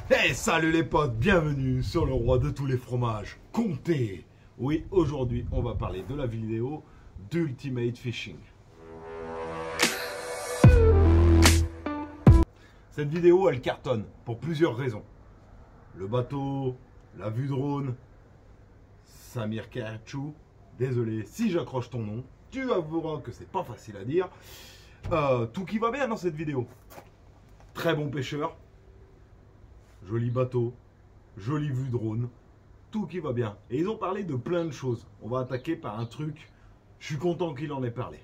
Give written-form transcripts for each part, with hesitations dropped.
Hey, salut les potes, bienvenue sur le roi de tous les fromages, Comté. Oui, aujourd'hui, on va parler de la vidéo d'Ultimate Fishing. Cette vidéo, elle cartonne pour plusieurs raisons. Le bateau, la vue drone, Samir Kerchou, désolé si j'accroche ton nom, tu avoueras que c'est pas facile à dire. Tout qui va bien dans cette vidéo. Très bon pêcheur. Joli bateau, jolie vue drone, tout qui va bien. Et ils ont parlé de plein de choses. On va attaquer par un truc, je suis content qu'il en ait parlé.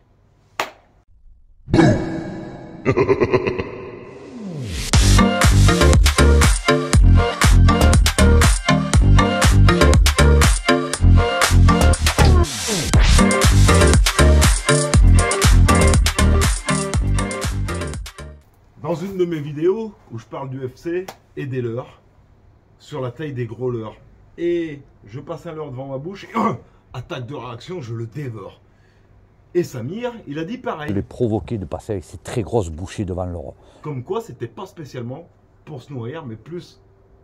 Dans une de mes vidéos où je parle du UFC et des leurres, sur la taille des gros leurres, et je passe un leurre devant ma bouche et attaque de réaction, je le dévore. Et Samir, il a dit pareil. Je l'ai provoqué de passer avec ces très grosses bouchées devant l'or. Comme quoi, c'était pas spécialement pour se nourrir, mais plus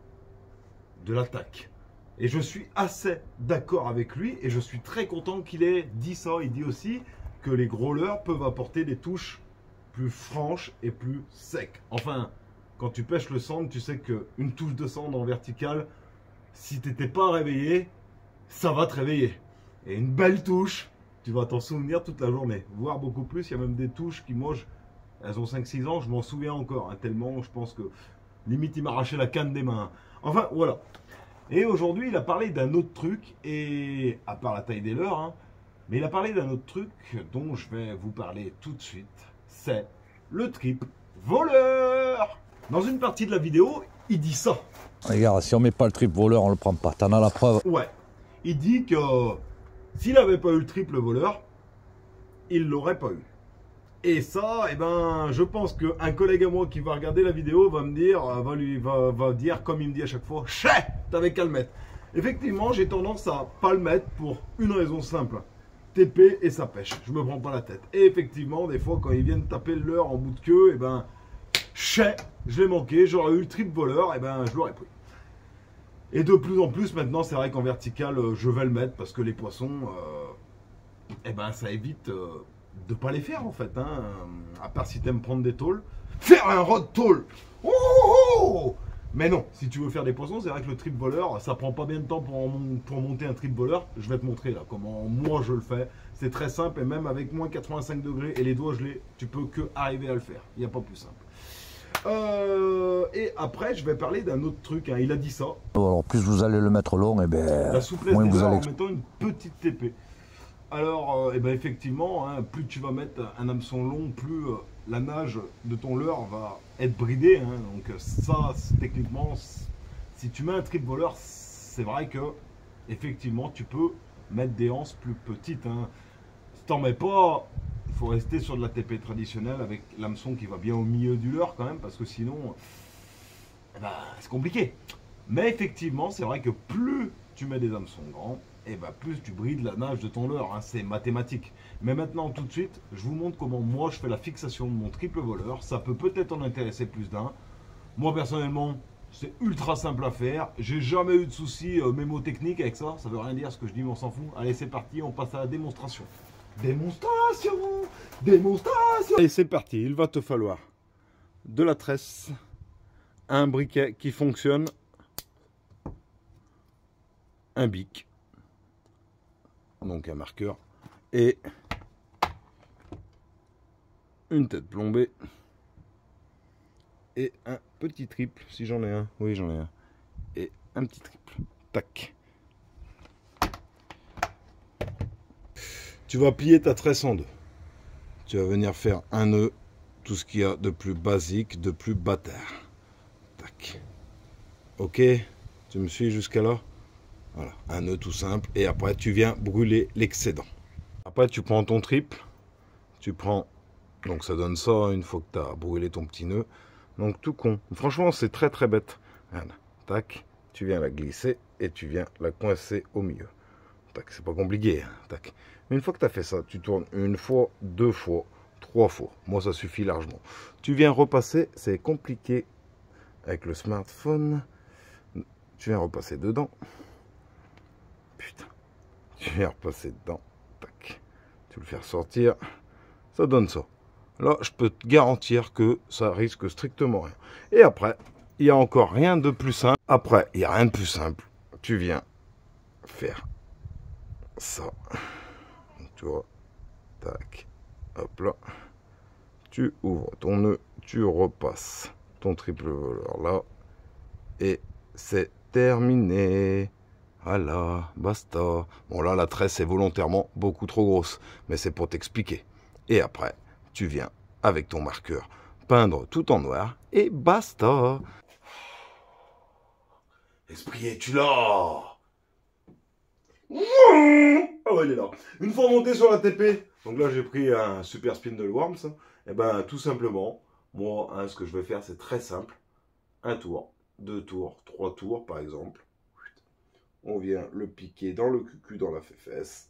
de l'attaque. Et je suis assez d'accord avec lui, et je suis très content qu'il ait dit ça. Il dit aussi que les gros leurres peuvent apporter des touches plus franche et plus sec. Enfin, quand tu pêches le sand, tu sais qu'une touche de sand en vertical, si tu n'étais pas réveillé, ça va te réveiller. Et une belle touche, tu vas t'en souvenir toute la journée, voire beaucoup plus. Il y a même des touches qui, moi, elles ont 5-6 ans, je m'en souviens encore, hein, tellement je pense que limite il m'a arraché la canne des mains. Enfin, voilà. Et aujourd'hui, il a parlé d'un autre truc, et à part la taille des leurres, hein, mais il a parlé d'un autre truc dont je vais vous parler tout de suite. C'est le trip voleur. Dans une partie de la vidéo, il dit ça. Regarde, si on met pas le trip voleur, on le prend pas. T'en as la preuve. Ouais. Il dit que s'il n'avait pas eu le triple voleur, il l'aurait pas eu. Et ça, eh ben, je pense qu'un collègue à moi qui va regarder la vidéo va me dire, va dire comme il me dit à chaque fois, chais, t'avais qu'à le mettre. Effectivement, j'ai tendance à pas le mettre pour une raison simple. TP et ça pêche, je me prends pas la tête. Et effectivement, des fois, quand ils viennent taper le leurre en bout de queue, et ben, chais, je l'ai manqué, j'aurais eu le triple voleur, et ben, je l'aurais pris. Et de plus en plus, maintenant, c'est vrai qu'en vertical, je vais le mettre parce que les poissons, et ben, ça évite de pas les faire en fait. Hein. À part si tu aimes prendre des tôles, faire un rod tôle. Oh, oh, oh. Mais non, si tu veux faire des poissons, c'est vrai que le trip voleur, ça prend pas bien de temps pour monter un trip voleur. Je vais te montrer là comment moi je le fais. C'est très simple et même avec moins 85 degrés et les doigts gelés, tu peux que arriver à le faire. Il n'y a pas plus simple. Et après, je vais parler d'un autre truc. Hein. Il a dit ça. Alors, plus vous allez le mettre long, et ben, la souplesse moins des vous leurres allez... en mettant une petite TP. Alors, eh ben effectivement, hein, plus tu vas mettre un hameçon long, plus la nage de ton leurre va être bridée. Hein, donc ça, techniquement, si tu mets un trip voleur, c'est vrai que effectivement, tu peux mettre des anses plus petites. Hein. Si t'en mets pas, il faut rester sur de la TP traditionnelle avec l'hameçon qui va bien au milieu du leurre quand même, parce que sinon, eh ben, c'est compliqué. Mais effectivement, c'est vrai que plus tu mets des hameçons grands, et ben plus tu brides la nage de ton leurre, hein, c'est mathématique. Mais maintenant, tout de suite, je vous montre comment moi je fais la fixation de mon triple voleur. Ça peut peut-être en intéresser plus d'un. Moi personnellement, c'est ultra simple à faire. J'ai jamais eu de soucis mémotechniques avec ça. Ça veut rien dire ce que je dis, mais on s'en fout. Allez, c'est parti, on passe à la démonstration. Démonstration, démonstration. Allez, c'est parti. Il va te falloir de la tresse, un briquet qui fonctionne, un bic, donc un marqueur, et une tête plombée, et un petit triple, si j'en ai un, oui j'en ai un, et un petit triple, tac. Tu vas plier ta tresse en deux, tu vas venir faire un nœud, tout ce qu'il y a de plus basique, de plus bâtard, tac, ok, tu me suis jusqu'à là? Voilà, un nœud tout simple, et après tu viens brûler l'excédent. Après tu prends ton triple, tu prends, donc ça donne ça une fois que tu as brûlé ton petit nœud, donc tout con. Franchement c'est très très bête. Voilà. Tac, tu viens la glisser et tu viens la coincer au milieu. Tac, c'est pas compliqué. Hein. Tac. Une fois que tu as fait ça, tu tournes une fois, deux fois, trois fois. Moi ça suffit largement. Tu viens repasser, c'est compliqué, avec le smartphone. Tu viens repasser dedans. Putain. Tu viens repasser dedans. Tac. Tu le fais ressortir. Ça donne ça. Là, je peux te garantir que ça risque strictement rien. Et après, il n'y a encore rien de plus simple. Après, il n'y a rien de plus simple. Tu viens faire ça. Tu vois. Tac. Hop là. Tu ouvres ton nœud. Tu repasses ton triple voleur là. Et c'est terminé. Voilà, basta. Bon là, la tresse est volontairement beaucoup trop grosse. Mais c'est pour t'expliquer. Et après, tu viens avec ton marqueur peindre tout en noir. Et basta. Esprit, es-tu là? Ah ouais, il est là. Une fois monté sur la TP, donc là j'ai pris un super spin de Worms. Et ben tout simplement, moi, ce que je vais faire, c'est très simple. Un tour, 2 tours, 3 tours par exemple. On vient le piquer dans le cucu, dans la fesse.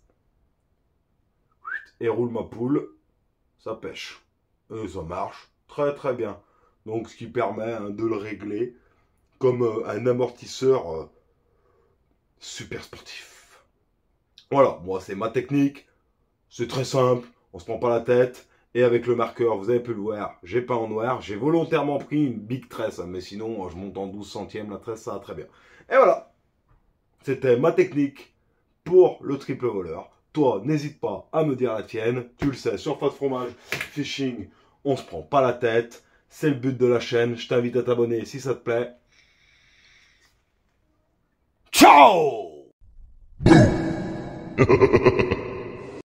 Et roule ma poule. Ça pêche. Et ça marche très très bien. Donc ce qui permet de le régler comme un amortisseur super sportif. Voilà, moi c'est ma technique. C'est très simple, on se prend pas la tête. Et avec le marqueur, vous avez pu le voir, j'ai peint en noir. J'ai volontairement pris une big tresse, mais sinon je monte en 12 centièmes la tresse, ça va très bien. Et voilà, c'était ma technique pour le triple voleur. Toi, n'hésite pas à me dire la tienne. Tu le sais, surface fromage, fishing, on se prend pas la tête. C'est le but de la chaîne. Je t'invite à t'abonner si ça te plaît. Ciao